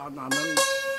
bạn là nâng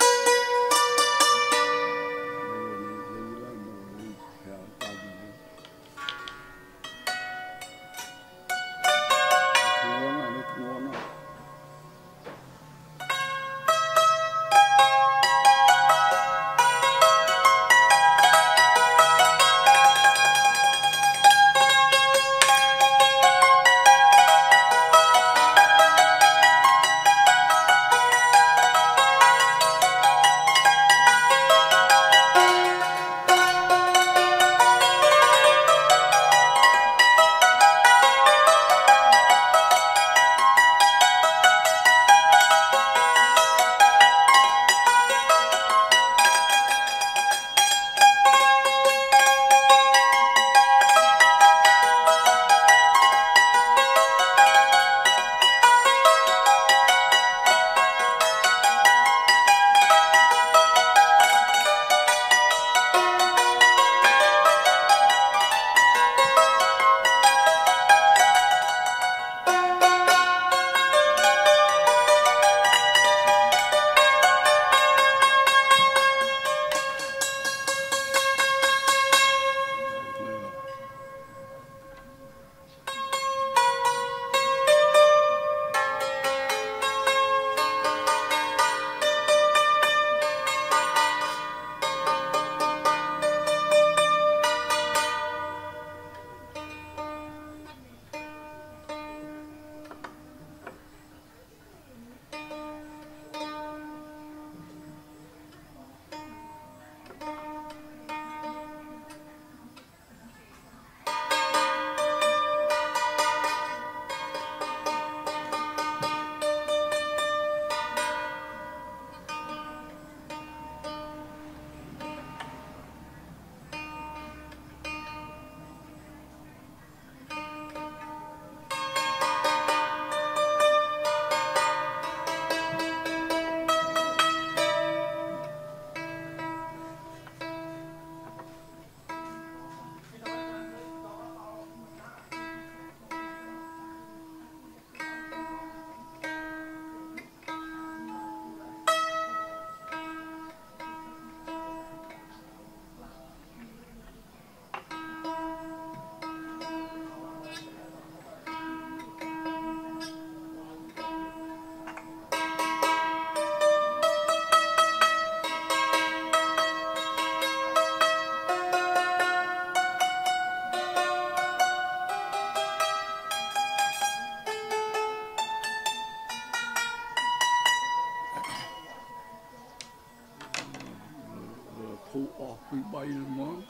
phụ quý bay món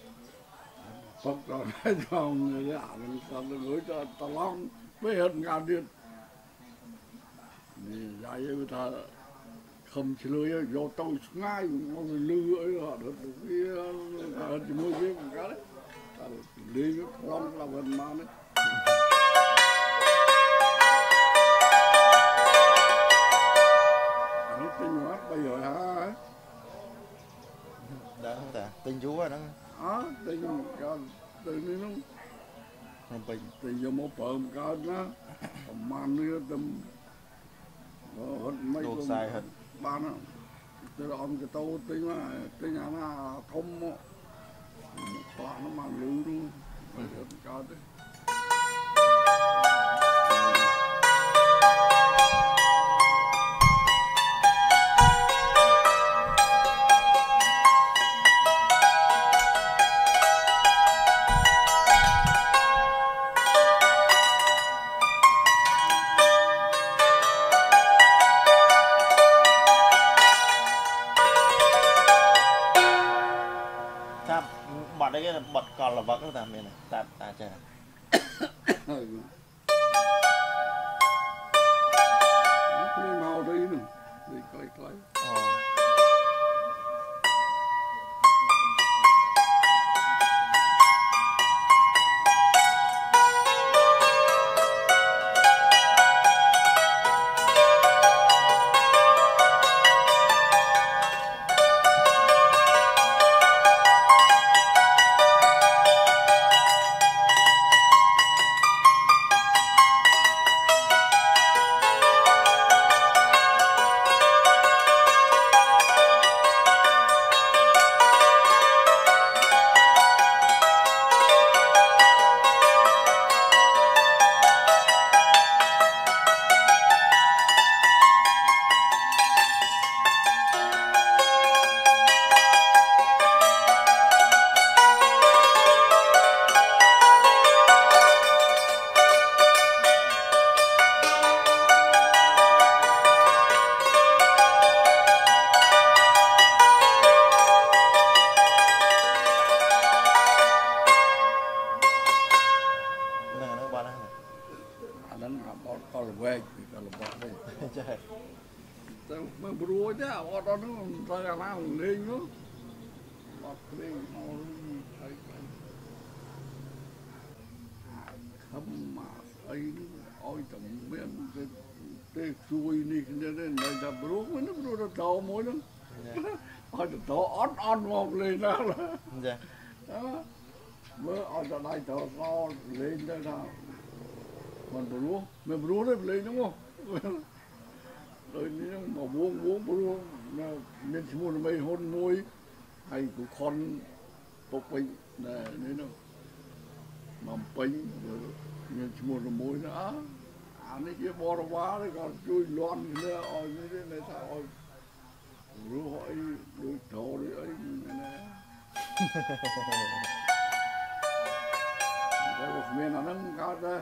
Phật rồi nói cho người giả mình sao nó gửi cho ta long với hơn ngàn điện thì dạy người ta không chỉ lưới vô tôi ngay mọi người lư ấy họ được cái chỉ mua biết một cái đấy lưới cái long là phần mà đấy nó tinh hóa bây giờ hả đã không ta tinh chú rồi đó tinh tinh nó không bình tinh vô một phần cái nó man nữa tâm mấy đồ xài hết ba nó từ ông cái tàu tính là tính nhà nó thông toàn nó mang lưới luôn cái đấy bật đấy cái bật còn là vẫn ta mình này ta chơi nó màu đi nữa đi coi mình bùa chứ ở đó nó ta là nào lên nữa bật lên nó thấy không mà ấy ôi tổng miền cái chui đi cái này là bùa mới nó bùa nó to mỗi nó ôi to ót ót một lên đó là dạ đó mới ở trong đây to lên đó là mình bùa đấy lên đúng không rồi nếu mà buông nên chỉ muốn mấy hôn môi hay của con bốc bình này nên nó mầm bình rồi nên chỉ muốn môi nữa anh ấy kia bò ra quá đấy còn chui loạn nữa ôi như thế này sao ôi rồi hỏi đôi thổ đấy ấy này cái một miền nó nâng cao ra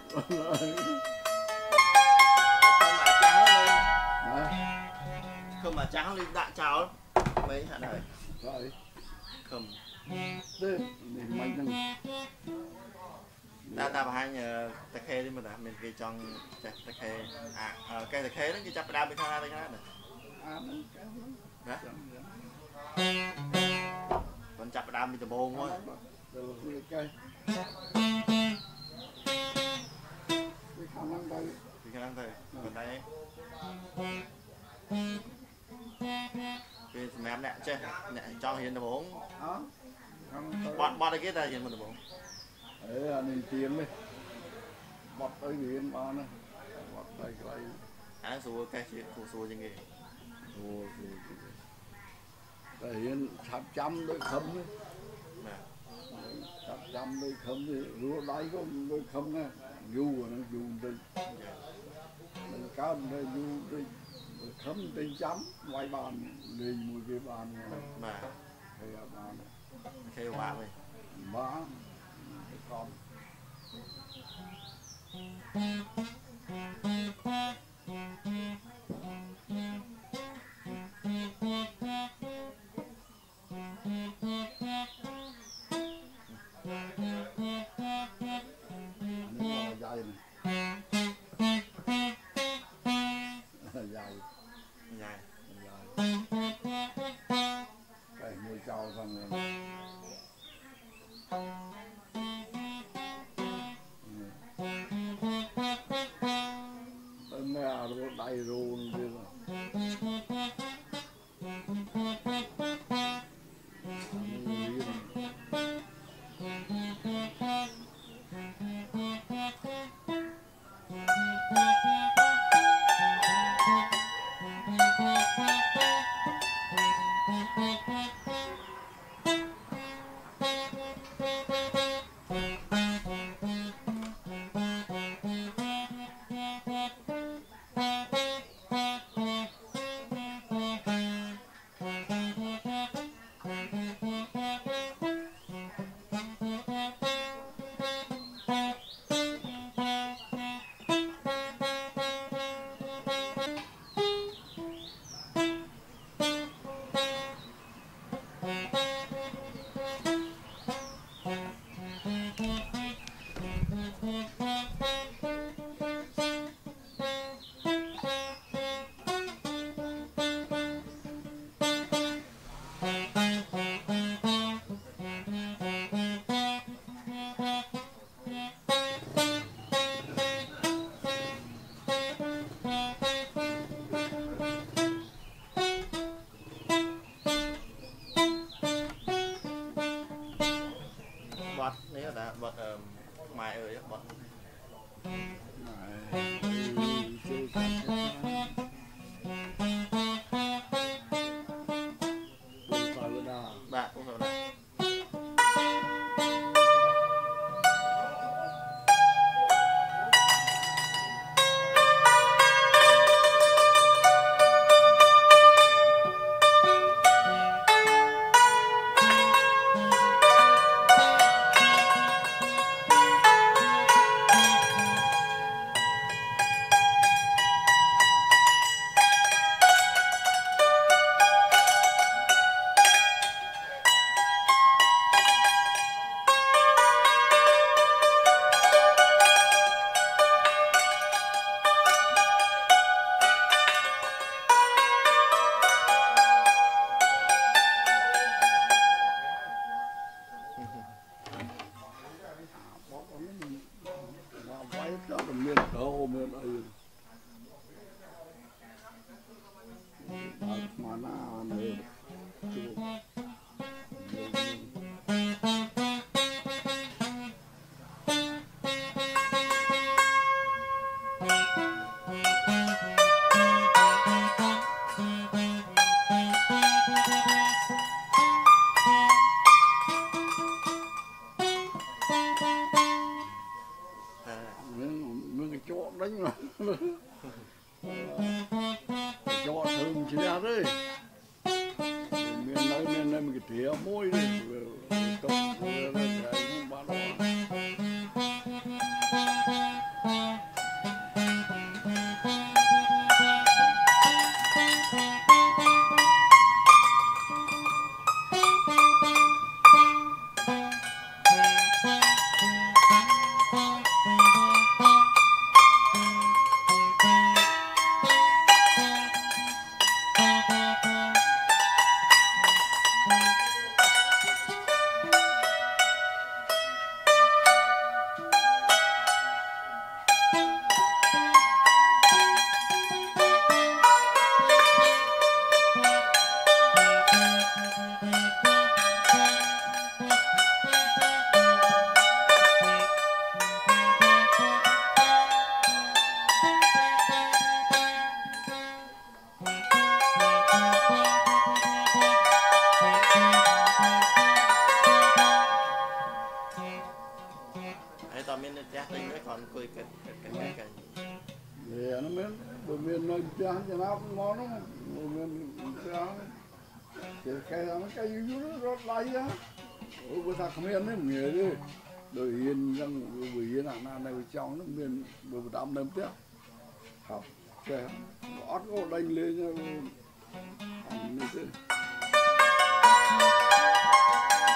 không mà trắng lên đại cháo mấy hả này rồi không thế để mạnh năng ta hai nhờ ta khe đi mà đã mình về trong ta khe cây ta khe nó chỉ chắp đao bên thang đây cái này đó còn chắp đao bên tờ bồn thôi cái khả năng đây thì khả năng thôi còn đây bên mẹ nè chứ nè cho hiện tờ bồn bọn đây cái ta hiện một tờ bồn ấy anh tiền đi bật tới điện ba này bật tới cái anh xua cái chuyện xua như nghề thể hiện sắp chăm đôi khâm đấy sắp chăm đôi khâm thì rùa đáy có đôi khâm nè dù nó dù đi mình cá đây dù đi khâm trên chấm ngoài bàn liền một cái bàn mà thì bàn kêu bạn đi má con dài dài cái nuôi trâu thằng mẹ rồi đầy rồi mana nữa cái chỗ đánh mà chỗ thường chỉ ra đấy miền này mình cái tía môi đấy tập cái không bán đó nó mới bởi miền nó chán cho nó ngon lắm miền chán thì cái nó cái gì nó rót lại á bữa ta không miền đấy nghề đi đời yên rằng bởi yên là này trong nó miền bởi tạm đâm tiếc học cái ót có đánh lên như thế